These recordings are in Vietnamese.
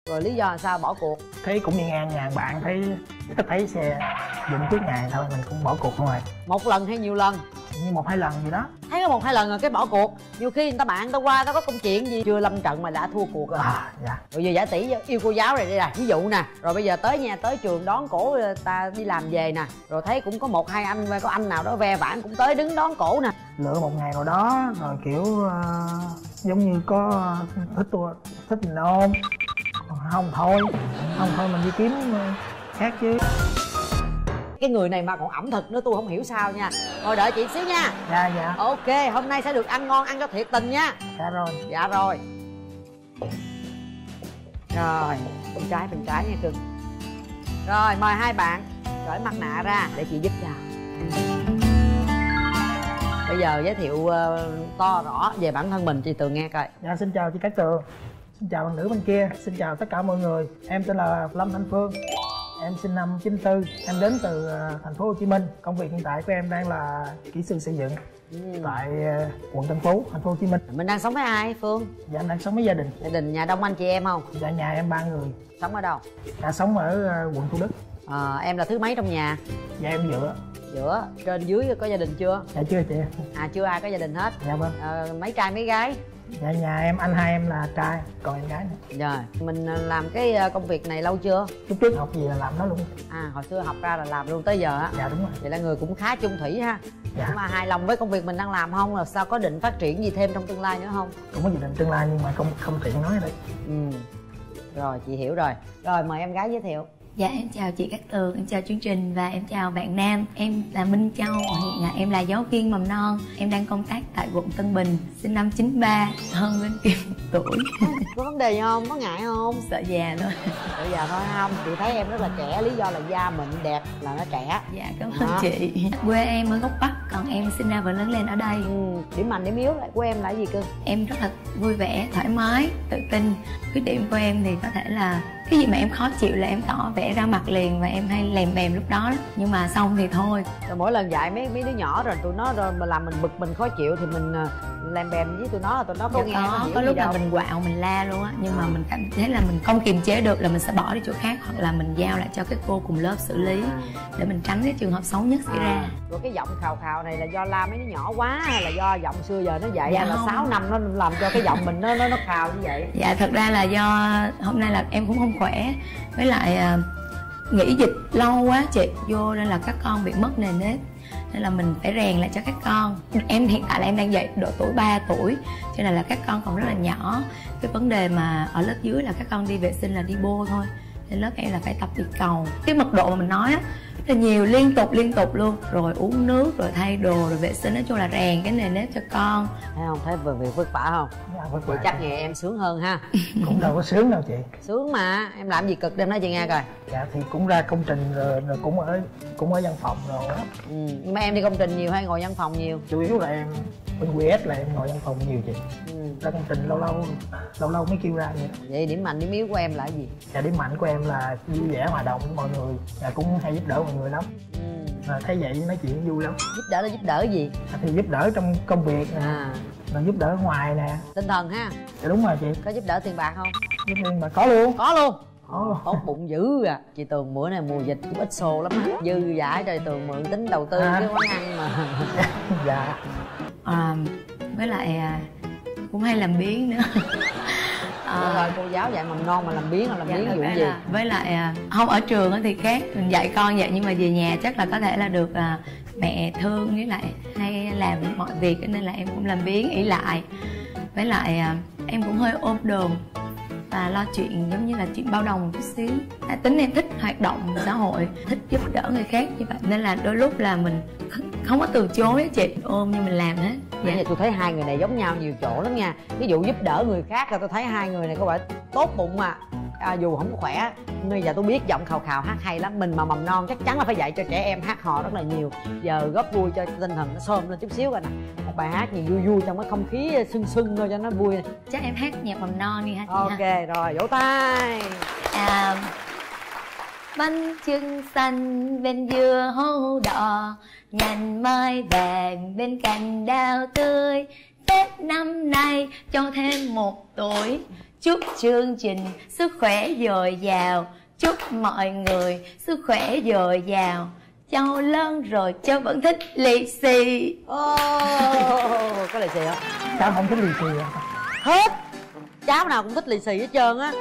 Rồi lý do là sao bỏ cuộc? Thấy cũng đi ngang nhà bạn, thấy xe dựng trước nhà thôi mình cũng bỏ cuộc luôn rồi. Một lần hay nhiều lần? Như 1-2 lần gì đó. Thấy có 1-2 lần rồi cái bỏ cuộc. Nhiều khi người ta bạn ta qua, ta có công chuyện gì chưa lâm trận mà đã thua cuộc rồi. Dạ. Rồi giờ giả tỷ yêu cô giáo rồi đây là ví dụ nè. Rồi bây giờ tới nhà, tới trường đón cổ ta đi làm về nè. Rồi thấy cũng có 1-2 anh, có anh nào đó ve vãn cũng tới đứng đón cổ nè. Lựa một ngày nào đó rồi kiểu giống như có thích mình ôm. Không thôi mình đi kiếm khác chứ. Cái người này mà còn ẩm thực nữa tôi không hiểu sao nha. Thôi đợi chị xíu nha. Dạ. Ok, hôm nay sẽ được ăn ngon, ăn cho thiệt tình nha. Dạ rồi. Dạ rồi. Rồi, bên trái nha cưng. Rồi, mời hai bạn cởi mặt nạ ra để chị giúp cho. Bây giờ giới thiệu to rõ về bản thân mình chị Tường nghe coi. Dạ, xin chào chị Cát Tường. Xin chào bạn nữ bên kia. Xin chào tất cả mọi người. Em tên là Lâm Thanh Phương. Em sinh năm 94. Em đến từ thành phố Hồ Chí Minh. Công việc hiện tại của em đang là kỹ sư xây dựng tại quận Tân Phú, thành phố Hồ Chí Minh. Mình đang sống với ai Phương? Dạ, em đang sống với gia đình. Gia đình nhà đông anh chị em không? Dạ, nhà em 3 người. Sống ở đâu? Dạ, sống ở quận Thủ Đức. Em là thứ mấy trong nhà? Dạ, em giữa. Trên dưới có gia đình chưa? Dạ, chưa chị. Chưa ai có gia đình hết. Dạ vâng. Mấy trai mấy gái? Dạ, nhà em anh hai em là trai, còn em gái nữa. Rồi, mình làm cái công việc này lâu chưa? Lúc trước học gì là làm đó luôn. Hồi xưa học ra là làm luôn tới giờ á? Dạ, đúng rồi. Vậy là người cũng khá chung thủy ha. Dạ. Nhưng mà hài lòng với công việc mình đang làm không? Là sao, có định phát triển gì thêm trong tương lai nữa không? Cũng có dự định tương lai nhưng mà không tiện nói ở đây. Rồi, chị hiểu rồi. Rồi, mời em gái giới thiệu. Dạ, em chào chị Cát Tường, em chào chương trình và em chào bạn nam. Em là Minh Châu, hiện em là giáo viên mầm non. Em đang công tác tại quận Tân Bình, sinh năm 93, hơn bên kia 1 tuổi. Có vấn đề gì không? Có ngại không? Sợ già thôi. Sợ già thôi không? Chị thấy em rất là trẻ, lý do là da mịn đẹp là nó trẻ. Dạ, cảm ơn chị. Quê em ở gốc Bắc, còn em sinh ra và lớn lên ở đây. Điểm mạnh, điểm yếu lại của em là gì cưng? Em rất là vui vẻ, thoải mái, tự tin. Khuyết điểm của em thì có thể là cái gì mà em khó chịu là em tỏ vẻ ra mặt liền và em hay lèm bèm lúc đó. Nhưng mà xong thì thôi. Rồi mỗi lần dạy mấy đứa nhỏ rồi tụi nó rồi mà làm mình bực, mình khó chịu thì mình lèm bèm với tụi nó là tụi nó có nghe có lúc là mình quạo, mình la luôn á. Nhưng mà mình cảm thấy là mình không kiềm chế được là mình sẽ bỏ đi chỗ khác, hoặc là mình giao lại cho cái cô cùng lớp xử lý để mình tránh cái trường hợp xấu nhất xảy ra. Rồi cái giọng khào khào này là do la mấy đứa nhỏ quá hay là do giọng xưa giờ nó vậy? Dạ, hay là 6 năm nó làm cho cái giọng mình nó khào như vậy? Dạ, thật ra là do hôm nay là em cũng không khỏe, với lại nghỉ dịch lâu quá chị vô nên là các con bị mất nề nếp, nên là mình phải rèn lại cho các con. Em hiện tại là em đang dạy độ tuổi 3 tuổi, cho nên là các con còn rất là nhỏ. Cái vấn đề mà ở lớp dưới là các con đi vệ sinh là đi bô thôi, nên lớp em là phải tập đi cầu. Cái mật độ mà mình nói á là nhiều, liên tục luôn, rồi uống nước, rồi thay đồ, rồi vệ sinh, nói chung là rèn cái nề nếp cho con. Thấy không, thấy việc vất vả không? Dạ, vất Vậy vả. chắc nghề em sướng hơn ha. Cũng đâu có sướng đâu chị. Sướng mà, em làm gì cực đem nói chị nghe coi. Dạ, thì cũng ra công trình rồi cũng ở văn phòng rồi đó. Nhưng mà em đi công trình nhiều hay ngồi văn phòng nhiều? Chủ yếu là em bên QS là em ngồi văn phòng nhiều chị. Ra công trình lâu lâu mới kêu ra vậy. Vậy điểm mạnh điểm yếu của em là cái gì? Dạ, điểm mạnh của em là vui vẻ hòa đồng với mọi người. Dạ, cũng hay giúp đỡ mọi người lắm. Thấy vậy nói chuyện vui lắm. Giúp đỡ là giúp đỡ gì? Thì giúp đỡ trong công việc nè, rồi giúp đỡ ngoài nè. Tinh thần ha? Dạ, đúng rồi chị. Có giúp đỡ tiền bạc không? Giúp tiền mà có luôn. Có luôn. Tốt bụng dữ à. Chị Tường bữa này mùa dịch cũng ít xô lắm á. Dư dãi rồi Tường mượn tính đầu tư cái quán ăn mà. Dạ. Với lại cũng hay làm biếng nữa. Rồi cô giáo dạy mầm non mà làm biếng là làm biếng vụ gì? Với lại không, ở trường thì khác, mình dạy con vậy, nhưng mà về nhà chắc là có thể là được mẹ thương, với lại hay làm mọi việc nên là em cũng làm biếng ỷ lại. Với lại em cũng hơi ôm đồm và lo chuyện giống như là chuyện bao đồng một chút xíu. Tính em thích hoạt động xã hội, thích giúp đỡ người khác như vậy, nên là đôi lúc là mình không có từ chối á chị, ôm như mình làm hết. Dạ. Tôi thấy hai người này giống nhau nhiều chỗ lắm nha. Ví dụ giúp đỡ người khác là tôi thấy hai người này có vẻ tốt bụng mà. Dù không có khỏe, bây giờ tôi biết giọng khào khào hát hay lắm. Mình mà mầm non chắc chắn là phải dạy cho trẻ em hát hò rất là nhiều. Giờ góp vui cho tinh thần nó xôm lên chút xíu coi nè. Một bài hát gì vui vui trong cái không khí sưng sưng thôi cho nó vui. Chắc em hát nhạc mầm non đi ha chị. Ok, rồi vỗ tay. Bánh chưng xanh bên dưa hấu đỏ, nhành mai vàng bên cạnh đào tươi. Tết năm nay cho thêm 1 tuổi, chúc chương trình sức khỏe dồi dào, chúc mọi người sức khỏe dồi dào. Cháu lớn rồi cháu vẫn thích lì xì. Có lì xì không? Cháu không thích lì xì à? Hết, cháu nào cũng thích lì xì hết trơn á.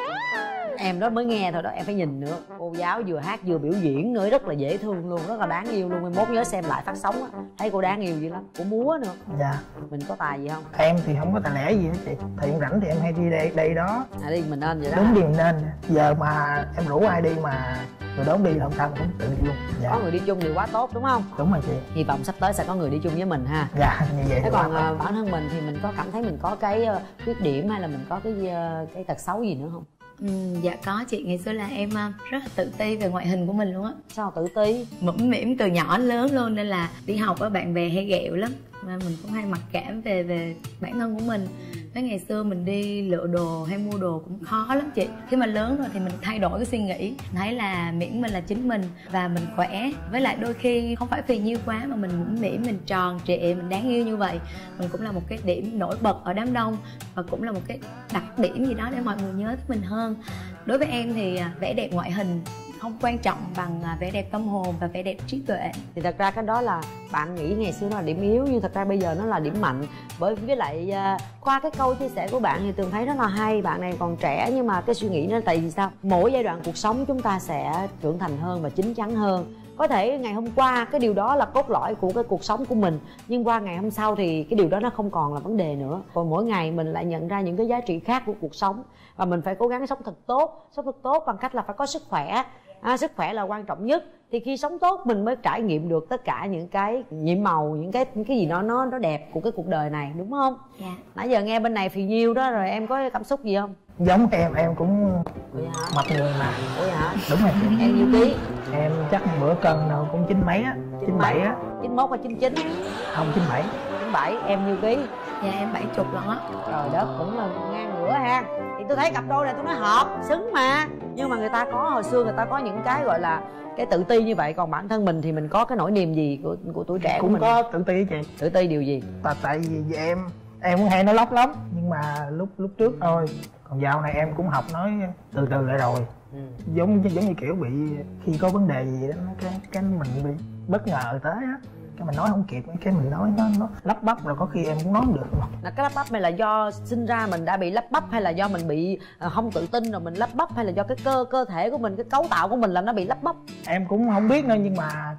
Em đó mới nghe thôi đó, em phải nhìn nữa. Cô giáo vừa hát vừa biểu diễn nữa, rất là dễ thương luôn, rất là đáng yêu luôn. Mai mốt nhớ xem lại phát sóng á, thấy cô đáng yêu dữ lắm. Cô múa nữa. Dạ. Mình có tài gì không? Em thì không có tài lẻ gì hết chị. Thì em rảnh thì em hay đi đây đó. Đi mình nên vậy đó. Đúng, đi mình nên. Giờ mà em rủ ai đi mà người đó không đi là không sao, cũng tự đi luôn. Dạ. Có người đi chung thì quá tốt đúng không? Đúng rồi chị. Hy vọng sắp tới sẽ có người đi chung với mình ha. Dạ, như vậy. Thế còn bản thân mình thì mình có cảm thấy mình có cái khuyết điểm hay là mình có cái tật xấu gì nữa không? Dạ có chị. Ngày xưa là em rất là tự ti về ngoại hình của mình luôn á. Sao tự ti? Mũm mĩm từ nhỏ đến lớn luôn, nên là đi học á bạn bè hay ghẹo lắm. Mà mình cũng hay mặc cảm về bản thân của mình. Với ngày xưa mình đi lựa đồ hay mua đồ cũng khó lắm chị. Khi mà lớn rồi thì mình thay đổi cái suy nghĩ, thấy là miễn mình là chính mình và mình khỏe, với lại đôi khi không phải phì nhiêu quá mà mình mũm mĩm, mình tròn trịa, mình đáng yêu như vậy, mình cũng là một cái điểm nổi bật ở đám đông và cũng là một cái đặc điểm gì đó để mọi người nhớ tới mình hơn. Đối với em thì vẻ đẹp ngoại hình không quan trọng bằng vẻ đẹp tâm hồn và vẻ đẹp trí tuệ. Thì thật ra cái đó là bạn nghĩ ngày xưa nó là điểm yếu, nhưng thật ra bây giờ nó là điểm mạnh. Với lại qua cái câu chia sẻ của bạn thì Tường thấy rất là hay. Bạn này còn trẻ nhưng mà cái suy nghĩ nó tại vì sao? Mỗi giai đoạn cuộc sống chúng ta sẽ trưởng thành hơn và chín chắn hơn. Có thể ngày hôm qua cái điều đó là cốt lõi của cái cuộc sống của mình, nhưng qua ngày hôm sau thì cái điều đó nó không còn là vấn đề nữa. Còn mỗi ngày mình lại nhận ra những cái giá trị khác của cuộc sống, và mình phải cố gắng sống thật tốt bằng cách là phải có sức khỏe. Sức khỏe là quan trọng nhất. Thì khi sống tốt mình mới trải nghiệm được tất cả những cái nhiệm màu, những cái gì nó đẹp của cái cuộc đời này, đúng không? Dạ. Nãy giờ nghe bên này phì nhiêu đó rồi, em có cảm xúc gì không? Giống em cũng mập người mà. Ủa vậy hả? Đúng rồi chị. Em nhiêu ký? Em chắc bữa cân nào cũng 9 mấy á, 97 á. 91 hay 99? Không, 97. 97. Em nhiêu ký? Dạ em 70 lần á. Trời đất, cũng là ngang ngửa ha. Thì tôi thấy cặp đôi này tôi nói hợp, xứng mà. Nhưng mà người ta có, hồi xưa người ta có những cái gọi là cái tự ti như vậy. Còn bản thân mình thì mình có cái nỗi niềm gì của tuổi trẻ cũng của mình? Có tự ti chị. Tự ti điều gì? Tại vì em cũng hay nói lóc lắm, nhưng mà lúc trước thôi. Còn dạo này em cũng học nói từ từ lại rồi. Giống như kiểu bị khi có vấn đề gì đó cái mình bị bất ngờ tới á, cái mình nói không kịp, cái mình nói nó lắp bắp, rồi có khi em cũng nói không được. Là cái lắp bắp này là do sinh ra mình đã bị lắp bắp, hay là do mình bị không tự tin rồi mình lắp bắp, hay là do cái cơ thể của mình, cái cấu tạo của mình là nó bị lắp bắp? Em cũng không biết nữa, nhưng mà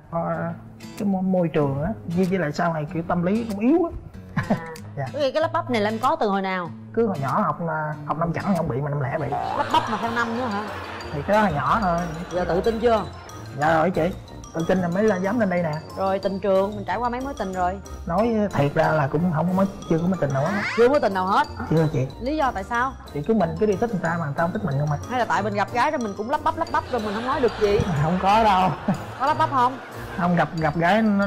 cái môi trường á, với lại sau này kiểu tâm lý cũng yếu á. Dạ. Cái lắp bắp này là em có từ hồi nào? Cứ hồi nhỏ học năm chẵn không bị mà năm lẻ bị. Lắp bắp mà theo năm nữa hả? Thì cái đó là nhỏ thôi. Giờ tự tin chưa? Dạ rồi chị, tự tin là mới dám lên đây nè. Rồi tình trường, mình trải qua mấy mối tình rồi? Nói thiệt ra là cũng chưa có mối tình nào hết. Chưa mối tình nào hết? Chưa chị. Lý do tại sao? Thì mình cứ đi thích người ta mà người ta không thích mình không mà. Hay là tại mình gặp gái rồi mình cũng lắp bắp rồi mình không nói được gì? Không có đâu. Có lắp bắp không? Không, gặp gái nó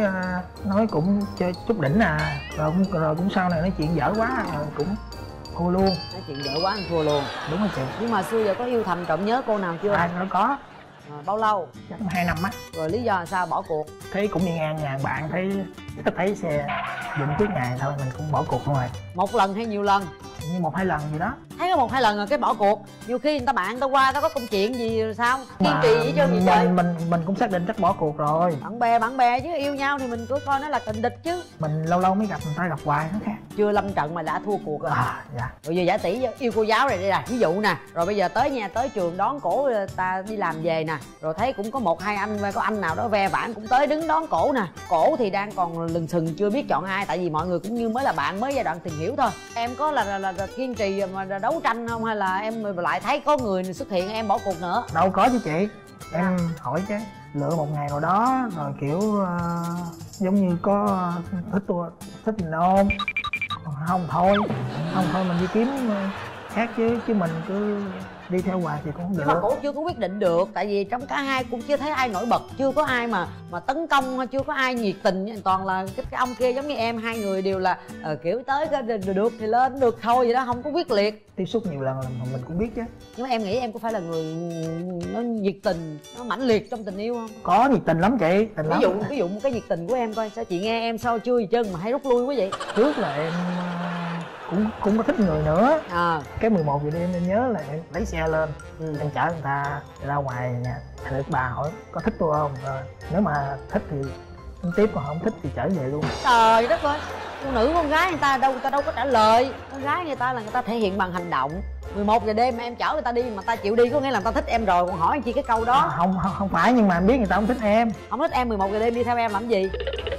nói cũng chơi chút đỉnh à, rồi cũng sau này nói chuyện dở quá rồi cũng thua luôn. Nói chuyện dở quá anh thua luôn. Đúng rồi chị. Nhưng mà xưa giờ có yêu thầm trộm nhớ cô nào chưa? Nó có. Bao lâu? Chắc 2 năm á. Rồi lý do là sao bỏ cuộc? Thấy cũng đi ngang nhà bạn, thấy xe dựng trước nhà thôi mình cũng bỏ cuộc luôn rồi. Một lần hay nhiều lần? Như 1-2 lần gì đó. Thấy có 1-2 lần rồi cái bỏ cuộc. Nhiều khi người ta bạn người ta qua, người ta có công chuyện gì rồi sao? Kiên trì với chứ gì trời. Mình cũng xác định chắc bỏ cuộc rồi. Bạn bè chứ, yêu nhau thì mình cứ coi nó là tình địch chứ. Mình lâu lâu mới gặp, người ta gặp hoài nó khác. Chưa lâm trận mà đã thua cuộc rồi. Dạ. Rồi giờ giả tỷ yêu cô giáo này đây nè, ví dụ nè. Rồi bây giờ tới nhà, tới trường đón cổ ta đi làm về nè. Rồi thấy cũng có 1-2 anh, có anh nào đó ve vãn cũng tới đứng đón cổ nè. Cổ thì đang còn lừng sừng chưa biết chọn ai, tại vì mọi người cũng như mới là bạn, mới giai đoạn tìm hiểu thôi. Em có là kiên trì mà đấu tranh không, hay là em lại thấy có người xuất hiện em bỏ cuộc nữa? Đâu có chứ chị. Em hỏi chứ lựa một ngày nào đó rồi kiểu giống như có thích mình không, không thôi mình đi kiếm khác chứ mình cứ đi theo hoài thì cũng không được. Nhưng mà cổ chưa có quyết định được, tại vì trong cả hai cũng chưa thấy ai nổi bật, chưa có ai mà tấn công, chưa có ai nhiệt tình, toàn là cái ông kia giống như em, hai người đều là kiểu tới cái được thì lên, được thôi vậy đó, không có quyết liệt. Tiếp xúc nhiều lần là mình cũng biết chứ. Nhưng mà em nghĩ em có phải là người nó nhiệt tình, nó mãnh liệt trong tình yêu không? Có nhiệt tình lắm chị, tình lắm. Ví dụ một cái nhiệt tình của em coi, sao chị nghe em sao chưa gì chân mà hay rút lui quá vậy? Trước là em cũng có thích người nữa. Cái 11 giờ đêm em nhớ là em lấy xe lên, em chở người ta ra ngoài nhà được bà hỏi có thích tôi không, rồi nếu mà thích thì tính tiếp, còn không thích thì trở về luôn. Trời đất ơi, phụ nữ con gái người ta đâu có trả lời. Con gái người ta là người ta thể hiện bằng hành động. 11 giờ đêm mà em chở người ta đi mà ta chịu đi có nghĩa là người ta thích em rồi, còn hỏi anh chi cái câu đó. Không phải, nhưng mà em biết người ta không thích em. Không thích em 11 giờ đêm đi theo em làm gì?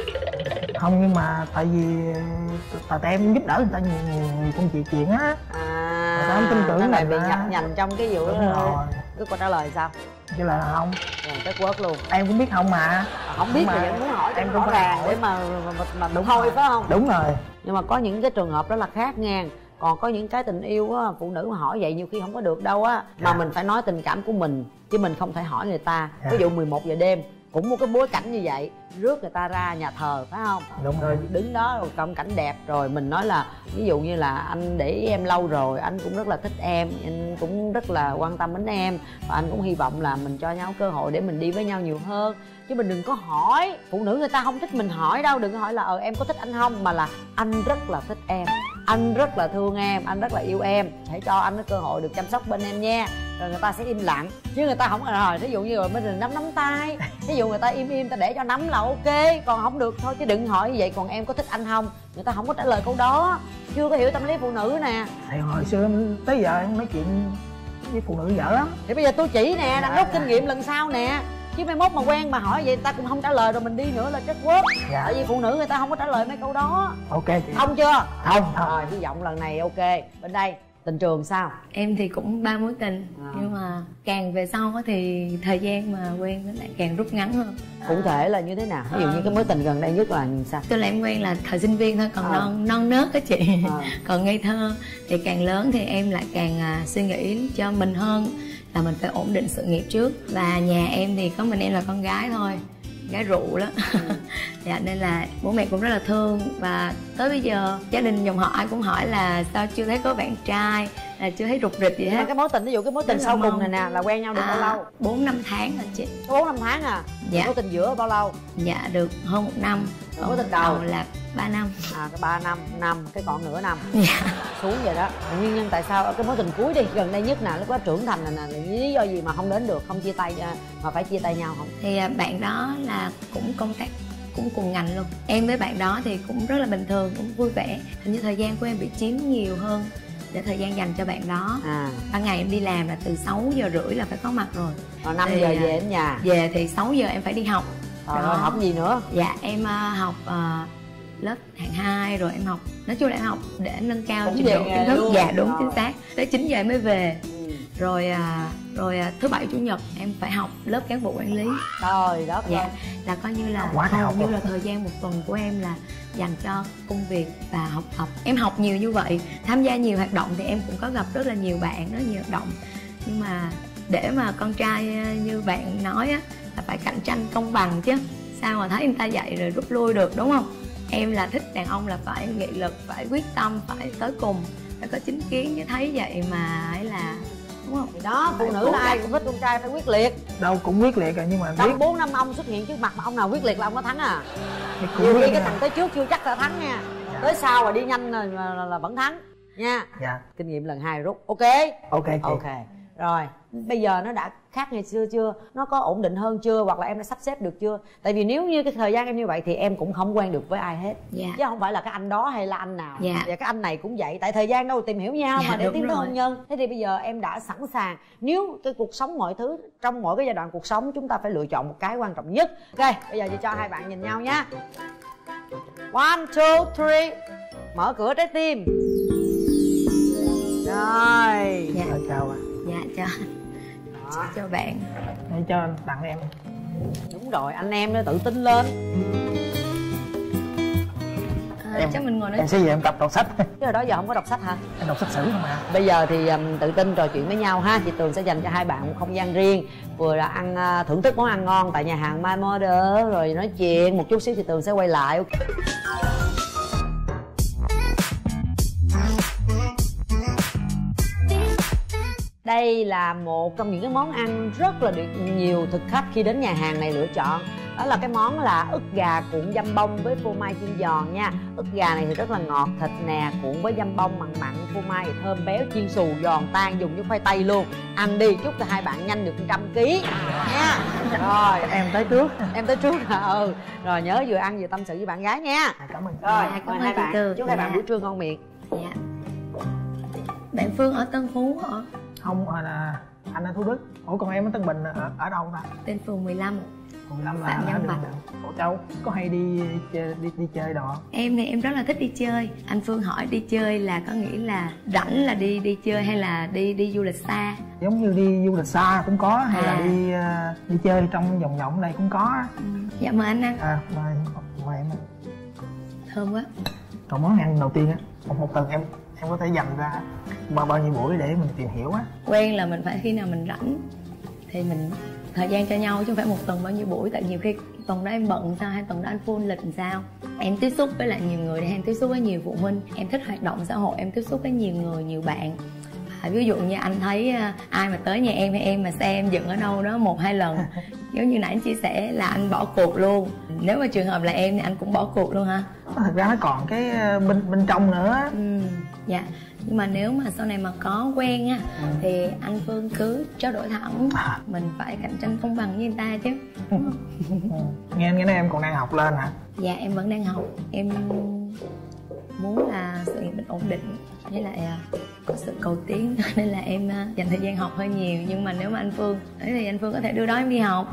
Không, nhưng mà tại vì em giúp đỡ người ta nhiều công chuyện á. Người ta không tin tưởng này bị nhập nhằn trong cái vụ đó. Cứ câu trả lời sao? Chứ là không. Rồi tới quất luôn. Em cũng biết không mà. Không biết mà vẫn muốn hỏi em rõ ràng để mà đúng thôi, phải không? Đúng rồi. Nhưng mà có những cái trường hợp đó là khác nha. Còn có những cái tình yêu á, phụ nữ mà hỏi vậy nhiều khi không có được đâu á. Mà mình phải nói tình cảm của mình, chứ mình không thể hỏi người ta. Ví dụ 11 giờ đêm cũng một cái bối cảnh như vậy, rước người ta ra nhà thờ, phải không? Đúng rồi. Đứng đó rồi trong cảnh đẹp rồi mình nói là ví dụ như là anh để ý em lâu rồi, anh cũng rất là thích em, anh cũng rất là quan tâm đến em, và anh cũng hy vọng là mình cho nhau cơ hội để mình đi với nhau nhiều hơn. Chứ mình đừng có hỏi, phụ nữ người ta không thích mình hỏi đâu. Đừng có hỏi là em có thích anh không, mà là anh rất là thích em, anh rất là thương em, anh rất là yêu em, hãy cho anh cái cơ hội được chăm sóc bên em nha. Rồi người ta sẽ im lặng, chứ người ta không rồi thí dụ như rồi mình nắm tay, thí dụ người ta im ta để cho nắm là ok, còn không được thôi. Chứ đừng hỏi như vậy. Còn em có thích anh không, người ta không có trả lời câu đó, chưa có hiểu tâm lý phụ nữ nè. Thì hồi xưa tới giờ em nói chuyện với phụ nữ dở lắm. Thì bây giờ tôi chỉ nè, đang rút kinh nghiệm lần sau nè. Chứ mai mốt mà quen mà hỏi vậy người ta cũng không trả lời rồi mình đi nữa là chết quất. Tại vì phụ nữ người ta không có trả lời mấy câu đó. Ok chị. Không chưa? Không. Rồi hy vọng lần này ok. Bên đây tình trường sao? Em thì cũng 3 mối tình, nhưng mà càng về sau thì thời gian mà quen nó lại càng rút ngắn hơn. Cụ thể là như thế nào? Ví dụ như cái mối tình gần đây nhất là sao? Tức là em quen là thời sinh viên thôi, còn non nớt á chị. Còn ngây thơ. Thì càng lớn thì em lại càng suy nghĩ cho mình hơn, là mình phải ổn định sự nghiệp trước. Và nhà em thì có mình em là con gái thôi, gái rượu đó. Dạ, nên là bố mẹ cũng rất là thương. Và tới bây giờ gia đình dòng họ ai cũng hỏi là sao chưa thấy có bạn trai, là chưa thấy rục rịch gì hết. Cái mối tình, ví dụ cái mối tình sau cùng này nè là quen nhau được bao lâu? 4-5 tháng rồi chị. Có 4-5 tháng à? Dạ. Mối tình giữa bao lâu? Dạ được hơn 1 năm. Mối tình đầu là 3 năm. Cái 3 năm, cái còn nửa năm. Dạ. Xuống vậy đó. Nguyên nhân tại sao cái mối tình cuối đi, gần đây nhất nè, lúc đó trưởng thành này nè, lý do gì mà không đến được, không chia tay mà phải chia tay nhau không? Thì bạn đó là cũng công tác cũng cùng ngành luôn. Em với bạn đó thì cũng rất là bình thường, cũng vui vẻ. Hình như thời gian của em bị chiếm nhiều hơn để thời gian dành cho bạn đó. Ban ngày em đi làm là từ 6:30 là phải có mặt rồi. Rồi 5 giờ về đến nhà. Về thì 6 giờ em phải đi học. Rồi học gì nữa? Dạ em học lớp hạng 2, rồi em học, nói chung là em học để nâng cao trình độ kiến thức. Dạ đúng, chính xác. Tới 9 giờ em mới về. Rồi thứ bảy chủ nhật em phải học lớp cán bộ quản lý. Trời đất. Dạ, là coi như là hầu như là thời gian một tuần của em là dành cho công việc và học tập. Em học nhiều như vậy, tham gia nhiều hoạt động thì em cũng có gặp rất là nhiều bạn, rất nhiều hoạt động. Nhưng mà để mà con trai như bạn nói á, là phải cạnh tranh công bằng chứ. Sao mà thấy người ta dạy rồi rút lui được, đúng không? Em là thích đàn ông là phải nghị lực, phải quyết tâm, phải tới cùng, phải có chính kiến. Chứ thấy vậy mà ấy là, đúng không? Thì đó, phụ nữ là ai cũng thích con trai phải quyết liệt. Đâu cũng quyết liệt rồi, nhưng mà trong 4-5 ông xuất hiện trước mặt mà ông nào quyết liệt là ông có thắng à. Nhiều khi cái thằng tới trước chưa chắc là thắng nha. Tới sau mà đi nhanh là vẫn thắng nha. Dạ. Kinh nghiệm lần 2 rút. Ok. Ok. Rồi bây giờ nó đã khác ngày xưa chưa? Nó có ổn định hơn chưa? Hoặc là em đã sắp xếp được chưa? Tại vì nếu như cái thời gian em như vậy thì em cũng không quen được với ai hết. Chứ không phải là cái anh đó hay là anh nào. Và cái anh này cũng vậy. Tại thời gian đâu tìm hiểu nhau mà để tiến tới hôn nhân. Thế thì bây giờ em đã sẵn sàng. Nếu cái cuộc sống mọi thứ, trong mỗi cái giai đoạn cuộc sống chúng ta phải lựa chọn một cái quan trọng nhất. Ok, bây giờ chị cho hai bạn nhìn nhau nhé. 1, 2, 3. Mở cửa trái tim. Rồi. Dạ. Chào ạ. Dạ cho bạn. Để cho anh tặng em. Đúng rồi, anh em nó tự tin lên. Cho mình ngồi nói. Em sẽ về em tập đọc sách. Chứ hồi đó giờ không có đọc sách hả? Em đọc sách sử không ạ? Bây giờ thì tự tin trò chuyện với nhau ha. Chị Tường sẽ dành cho hai bạn một không gian riêng, vừa là ăn thưởng thức món ăn ngon tại nhà hàng My Mother, rồi nói chuyện một chút xíu chị Tường sẽ quay lại. Đây là một trong những cái món ăn rất là được nhiều thực khách khi đến nhà hàng này lựa chọn. Đó là cái món là ức gà cuộn dăm bông với phô mai chiên giòn nha. Ức gà này thì rất là ngọt, thịt nè, cuộn với dăm bông mặn mặn, phô mai thì thơm béo, chiên xù giòn tan, dùng với khoai tây luôn. Ăn đi, chúc cho hai bạn nhanh được 100 kg nha. Rồi em tới trước. em tới trước hả? Ừ. Rồi nhớ vừa ăn vừa tâm sự với bạn gái nha. Cảm ơn. Rồi, cảm mời ơn hai chị bạn. Tường. Chúc hai bạn Dạ. buổi trưa ngon miệng. Dạ. Bạn Phương ở Tân Phú hả? Không, là anh ở Thủ Đức. Ủa còn em ở Tân Bình ở đâu ta? Tên phường 15. Phường 5 là Phạm Nhân Bạch. Ủa Châu có hay đi chơi đồ? Em thì em rất là thích đi chơi. Anh Phương hỏi đi chơi là có nghĩa là rảnh là đi chơi hay là đi du lịch xa? Giống như đi du lịch xa cũng có, hay là đi chơi trong vòng vòng này cũng có. Dạ mời anh ăn. Mời em. Thơm quá. Còn món ăn đầu tiên á, một tuần em có thể dành ra bao nhiêu buổi để mình tìm hiểu á? Quen là mình phải khi nào mình rảnh thì mình thời gian cho nhau chứ không phải một tuần bao nhiêu buổi, tại nhiều khi tuần đó em bận sao, hay tuần đó anh full lịch sao. Em tiếp xúc với lại nhiều người để em tiếp xúc với nhiều phụ huynh, em thích hoạt động xã hội, em tiếp xúc với nhiều người, nhiều bạn. Ví dụ như anh thấy ai mà tới nhà em hay em mà xem dựng ở đâu đó 1-2 lần giống như nãy anh chia sẻ là anh bỏ cuộc luôn. Nếu mà trường hợp là em thì anh cũng bỏ cuộc luôn hả? Thật ra nó còn cái bên trong nữa. Dạ. Nhưng mà nếu mà sau này mà có quen á thì anh Phương cứ trao đổi thẳng. Mình phải cạnh tranh công bằng với người ta chứ. Nghe nói em còn đang học lên hả? Dạ em vẫn đang học. Em muốn là sự nghiệp mình ổn định với lại có sự cầu tiến nên là em dành thời gian học hơi nhiều. Nhưng mà nếu mà anh Phương ấy thì anh Phương có thể đưa đón em đi học.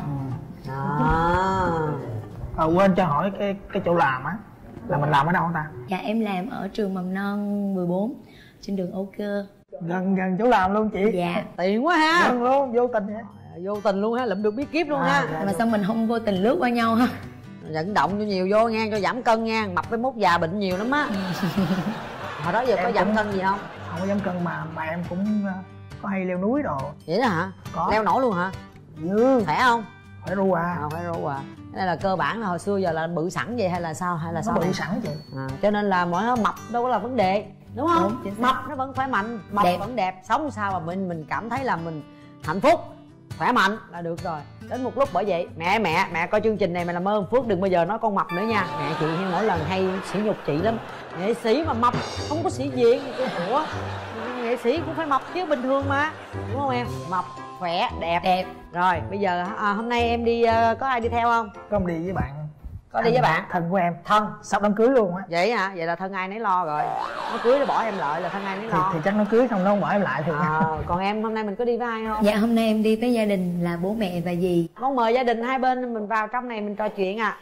Quên cho hỏi cái chỗ làm á là mình làm ở đâu ta? Dạ em làm ở trường mầm non 14 trên đường Âu Cơ. Gần chỗ làm luôn chị. Dạ. Tiện quá ha. Gần luôn, vô tình vậy. Vô tình luôn ha, lụm được bí kíp luôn ha. Dạ. Mà sao mình không vô tình lướt qua nhau ha? Vận động cho nhiều vô nha, cho giảm cân nha, mập với mốt già bệnh nhiều lắm á. Hồi đó giờ có giảm cân gì không? Không có giảm cân mà em cũng có hay leo núi đồ. Vậy đó hả? Có. Leo nổi luôn hả? Khỏe không? Phải ru à. Phải ru à. Đây là cơ bản là hồi xưa giờ là bự sẵn vậy hay là sao? Hay là nó bự sẵn chị. Cho nên là mọi mập đâu có là vấn đề, đúng không? Đúng, mập nó vẫn khỏe mạnh, mập đẹp. vẫn đẹp, sống sao mà mình cảm thấy là mình hạnh phúc, khỏe mạnh là được rồi. Đến một lúc bởi vậy mẹ coi chương trình này mà làm ơn Phước đừng bao giờ nói con mập nữa nha. Mẹ chị mỗi lần hay sỉ nhục chị lắm. Nghệ sĩ mà mập không có sĩ diện. Ủa nghệ sĩ cũng phải mập chứ, bình thường mà, đúng không em? Mập khỏe đẹp. Rồi bây giờ hôm nay em đi có ai đi theo không? Con đi với bạn. Có đi với bạn? Thân của em. Thân sắp đám cưới luôn á. Vậy hả? Vậy là thân ai nấy lo rồi. Nó cưới nó bỏ em lại là thân ai nấy lo. Thì chắc nó cưới xong nó không bỏ em lại thì. Còn em hôm nay mình có đi với ai không? Dạ hôm nay em đi với gia đình là bố mẹ và dì. Con mời gia đình hai bên mình vào trong này mình trò chuyện à.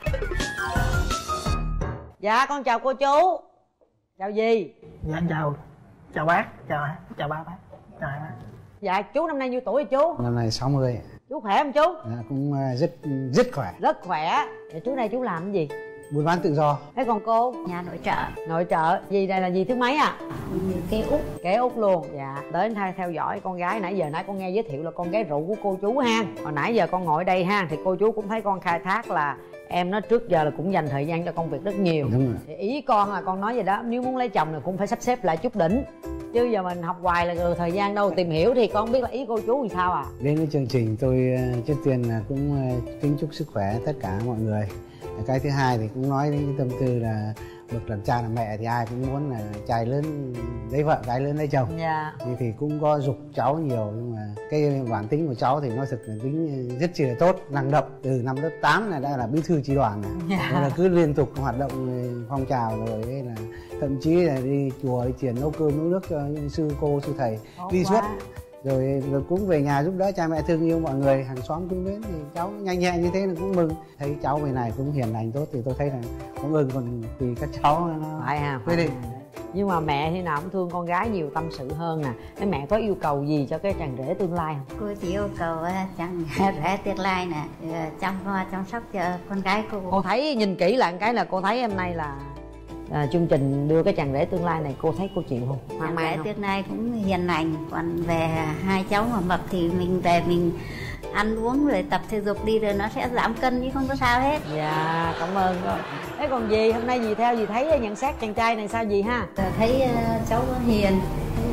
Dạ con chào cô chú. Chào dì. Dạ chào bác. Chào ba bác. Chào hai bác. Dạ chú năm nay nhiêu tuổi rồi chú? Năm nay 60. Chú khỏe không chú? Cũng rất khỏe. Rất khỏe. Dạ, chú đây chú làm cái gì? Buôn bán tự do. Thế còn cô? Nhà nội trợ. Nội trợ. Dì đây là dì thứ mấy à? Kế út. Kế út luôn. Dạ. Tới theo dõi con gái. Nãy con nghe giới thiệu là con gái rượu của cô chú ha. Hồi nãy giờ con ngồi đây ha thì cô chú cũng thấy con khai thác là em nói trước giờ là cũng dành thời gian cho công việc rất nhiều. Đúng rồi. Thì ý con là con nói vậy đó, nếu muốn lấy chồng là cũng phải sắp xếp lại chút đỉnh. Chứ giờ mình học hoài là được thời gian đâu tìm hiểu, thì con không biết là ý cô chú thì sao à. Đến với chương trình tôi trước tiên là cũng kính chúc sức khỏe tất cả mọi người. Cái thứ hai thì cũng nói đến cái tâm tư là bậc làm cha làm mẹ thì ai cũng muốn là trai lớn lấy vợ, gái lớn lấy chồng. Dạ. Thì cũng có giục cháu nhiều, nhưng mà cái bản tính của cháu thì nó thực là tính rất chi là tốt, năng động. Từ năm lớp 8 này đã là bí thư chi đoàn này. Nên là cứ liên tục hoạt động phong trào rồi ấy, là thậm chí là đi chùa đi chiền nấu cơm nấu nước cho những sư cô sư thầy đi suốt. Rồi cũng về nhà giúp đỡ cha mẹ thương yêu mọi người, hàng xóm cũng đến thì cháu nhanh nhẹn như thế là cũng mừng. Thấy cháu về này cũng hiền lành tốt thì tôi thấy là cũng mừng, còn tùy các cháu nó phải ha, quyết định. Nhưng mà mẹ khi nào cũng thương con gái nhiều tâm sự hơn nè. Thế mẹ có yêu cầu gì cho cái chàng rể tương lai không? Cô chỉ yêu cầu chàng rể tương lai nè chăm sóc cho con gái cô. Cô thấy nhìn kỹ lại cái là cô thấy hôm nay là chương trình đưa cái chàng rể tương lai này, cô thấy cô chịu không? Chàng rể tương lai cũng hiền lành. Còn về hai cháu mà mập thì mình về mình ăn uống rồi tập thể dục đi rồi nó sẽ giảm cân chứ không có sao hết. Dạ cảm ơn cô. Thế còn dì hôm nay dì theo dì thấy nhận xét chàng trai này sao dì ha? Thấy cháu hiền,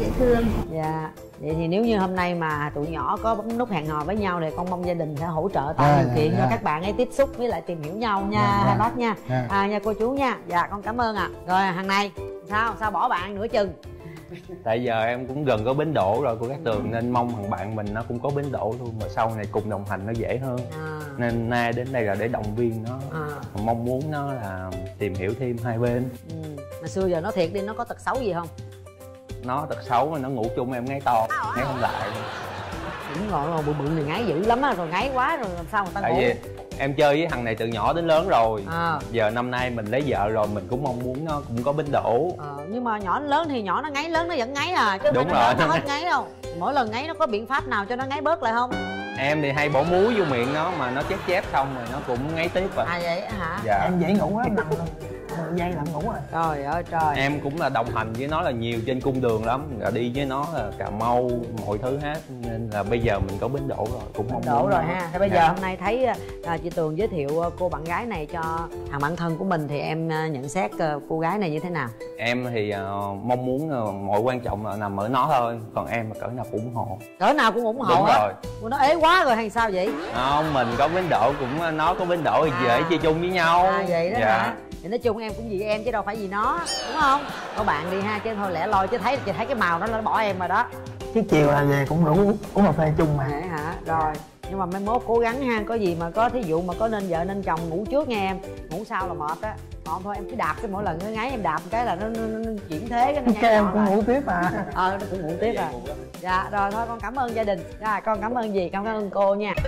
dễ thương. Dạ. Vậy thì nếu như hôm nay mà tụi nhỏ có bấm nút hẹn hò với nhau thì con mong gia đình sẽ hỗ trợ tạo điều kiện cho các bạn ấy tiếp xúc với lại tìm hiểu nhau nha hai bác nha. Nha cô chú nha. Dạ con cảm ơn ạ. Rồi hàng này sao bỏ bạn nửa chừng? Tại giờ em cũng gần có bến đỗ rồi của Cát Tường, nên mong thằng bạn mình nó cũng có bến đỗ luôn, mà sau này cùng đồng hành nó dễ hơn. Nên nay đến đây là để động viên nó, mong muốn nó là tìm hiểu thêm hai bên. Mà xưa giờ nó thiệt đi, nó có tật xấu gì không? Nó tật xấu mà nó ngủ chung em ngáy to, ngáy không lại. Đúng rồi, bự thì ngáy dữ lắm á, rồi ngáy quá rồi làm sao người ta ngủ. Tại vì em chơi với thằng này từ nhỏ đến lớn rồi. Giờ năm nay mình lấy vợ rồi, mình cũng mong muốn nó cũng có bến đỗ. Nhưng mà nhỏ lớn thì nhỏ nó ngáy, lớn nó vẫn ngáy à, chứ đúng không rồi, nó hết ngáy đâu. Mỗi lần ngáy nó có biện pháp nào cho nó ngáy bớt lại không? Em thì hay bỏ muối vô miệng nó, mà nó chép xong rồi nó cũng ngáy tiếp rồi. Vậy hả? Dạ. Em dễ ngủ á, nằm 10 giây là ngủ rồi. Trời ơi trời. Em cũng là đồng hành với nó là nhiều trên cung đường lắm, rồi đi với nó là Cà Mau mọi thứ hết, nên là bây giờ mình có bến đỗ rồi, cũng mong đỗ rồi ha. Thế bây giờ hôm nay thấy chị Tường giới thiệu cô bạn gái này cho thằng bạn thân của mình, thì em nhận xét cô gái này như thế nào? Em thì mong muốn mọi quan trọng là nằm ở nó thôi, còn em cỡ nào cũng ủng hộ. Cỡ nào cũng ủng hộ. Đúng rồi. Cô nó ế quá rồi hay sao vậy? Không, mình có bến đỗ cũng nó có bến đỗ thì dễ chơi chung với nhau. Vậy đó hả? Thì nói chung em cũng vì em chứ đâu phải vì nó, đúng không? Có bạn đi ha, chứ thôi lẻ loi, chứ thấy cái màu đó nó bỏ em rồi đó. Cái chiều là về cũng đủ uống cà phê chung mà. Hả? Rồi. Nhưng mà mai mốt cố gắng ha, có gì mà có thí dụ mà có nên vợ nên chồng ngủ trước nha em, ngủ sau là mệt á. Còn thôi em cứ đạp cái mỗi lần nó ngáy em đạp một cái là nó chuyển thế cái nó ngáy. Em cũng ngủ tiếp mà. Nó cũng ngủ tiếp à. Dạ rồi thôi con cảm ơn gia đình. Dạ con cảm ơn dì, con cảm ơn cô nha.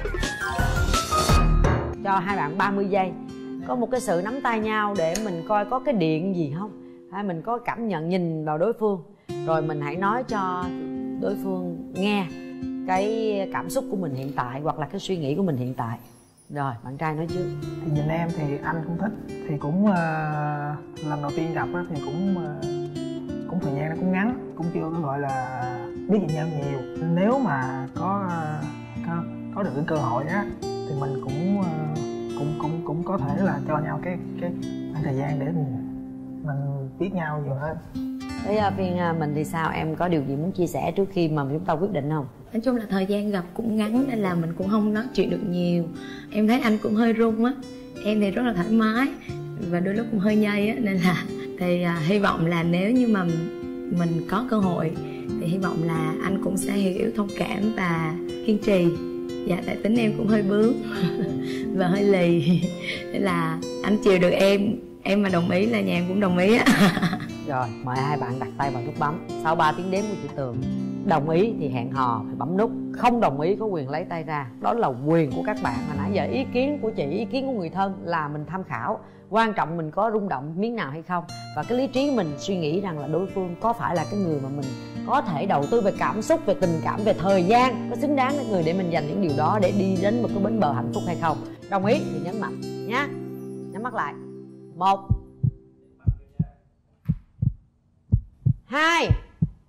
Cho hai bạn 30 giây. Có một cái sự nắm tay nhau để mình coi có cái điện gì không, hay mình có cảm nhận nhìn vào đối phương, rồi mình hãy nói cho đối phương nghe cái cảm xúc của mình hiện tại hoặc là cái suy nghĩ của mình hiện tại. Rồi bạn trai nói trước. Thì nhìn em thì anh cũng thích, thì cũng lần đầu tiên gặp thì cũng thời gian nó cũng ngắn, cũng chưa có gọi là biết về nhau nhiều. Nếu mà có được cái cơ hội á thì mình cũng có thể là cho nhau cái thời gian để mình biết nhau nhiều hơn. Thế phiên mình thì sao, em có điều gì muốn chia sẻ trước khi mà chúng ta quyết định không? Nói chung là thời gian gặp cũng ngắn nên là mình cũng không nói chuyện được nhiều. Em thấy anh cũng hơi run á, em thì rất là thoải mái và đôi lúc cũng hơi nhây á, nên là thì hy vọng là nếu như mà mình có cơ hội thì hy vọng là anh cũng sẽ hiểu, thông cảm và kiên trì. Dạ, tại tính em cũng hơi bướng và hơi lì, nên là anh chiều được em mà đồng ý là nhà em cũng đồng ý á. Rồi mời hai bạn đặt tay vào nút bấm. Sau 3 tiếng đếm của chị Tường, đồng ý thì hẹn hò phải bấm nút, không đồng ý có quyền lấy tay ra. Đó là quyền của các bạn. Mà nãy giờ ý kiến của chị, ý kiến của người thân là mình tham khảo, quan trọng mình có rung động miếng nào hay không, và cái lý trí mình suy nghĩ rằng là đối phương có phải là cái người mà mình có thể đầu tư về cảm xúc, về tình cảm, về thời gian, có xứng đáng với người để mình dành những điều đó để đi đến một cái bến bờ hạnh phúc hay không. Đồng ý thì nhấn mạnh nhá. Nhắm mắt lại. 1 2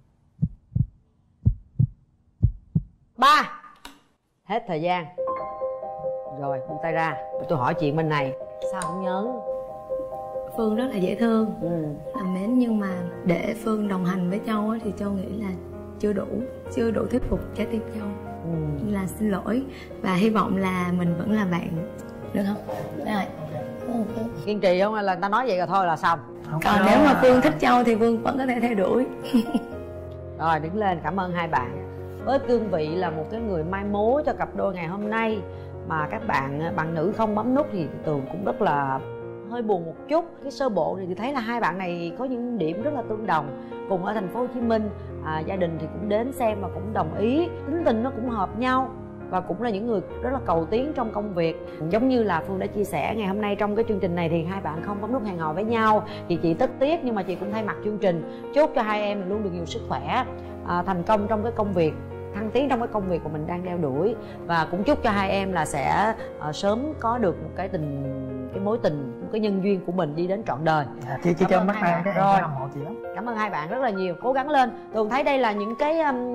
3. Hết thời gian. Rồi buông tay ra. Tôi hỏi chuyện bên này. Sao không nhớ? Phương rất là dễ thương, là mến, nhưng mà để Phương đồng hành với Châu thì Châu nghĩ là chưa đủ thuyết phục trái tim Châu. Là xin lỗi và hy vọng là mình vẫn là bạn, được không? Rồi. Kiên trì không, hay là người ta nói vậy rồi thôi là xong? Còn nếu mà Phương thích Châu thì Phương vẫn có thể theo đuổi. Rồi đứng lên, cảm ơn hai bạn. Với cương vị là một cái người mai mối cho cặp đôi ngày hôm nay mà các bạn nữ không bấm nút thì Tường cũng rất là hơi buồn một chút. Cái sơ bộ thì thấy là hai bạn này có những điểm rất là tương đồng, cùng ở thành phố Hồ Chí Minh, gia đình thì cũng đến xem và cũng đồng ý, tính tình nó cũng hợp nhau và cũng là những người rất là cầu tiến trong công việc. Giống như là Phương đã chia sẻ ngày hôm nay trong cái chương trình này thì hai bạn không bấm nút hẹn hò với nhau thì chị rất tiếc, nhưng mà chị cũng thay mặt chương trình chúc cho hai em luôn được nhiều sức khỏe, thành công trong cái công việc, thăng tiến trong cái công việc của mình đang đeo đuổi, và cũng chúc cho hai em là sẽ sớm có được một cái mối tình, một cái nhân duyên của mình đi đến trọn đời. Chị cho mắt ra cái em hâm mộ chị lắm. Cảm ơn hai bạn rất là nhiều, cố gắng lên. Tường thấy đây là những cái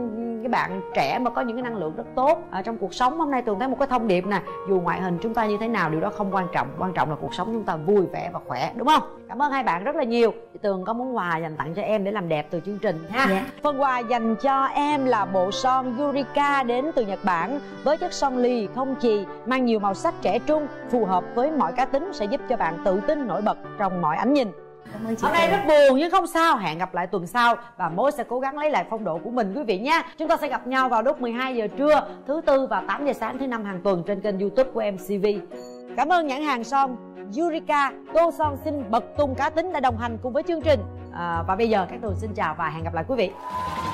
cái bạn trẻ mà có những cái năng lượng rất tốt ở trong cuộc sống. Hôm nay Tường thấy một cái thông điệp nè, dù ngoại hình chúng ta như thế nào điều đó không quan trọng, quan trọng là cuộc sống chúng ta vui vẻ và khỏe, đúng không? Cảm ơn hai bạn rất là nhiều. Tường có món quà dành tặng cho em để làm đẹp từ chương trình ha. Dạ. Phần quà dành cho em là bộ son Yurika đến từ Nhật Bản với chất son lì không chì, mang nhiều màu sắc trẻ trung, phù hợp với mọi cá tính, sẽ giúp cho bạn tự tin nổi bật trong mọi ánh nhìn. Cảm ơn chị. Hôm nay rất buồn nhưng không sao, hẹn gặp lại tuần sau và Mối sẽ cố gắng lấy lại phong độ của mình quý vị nha. Chúng ta sẽ gặp nhau vào lúc 12 giờ trưa thứ Tư và 8 giờ sáng thứ Năm hàng tuần trên kênh YouTube của MCV. Cảm ơn nhãn hàng son Yurika, tô son xinh bật tung cá tính đã đồng hành cùng với chương trình. Và bây giờ các Tường xin chào và hẹn gặp lại quý vị.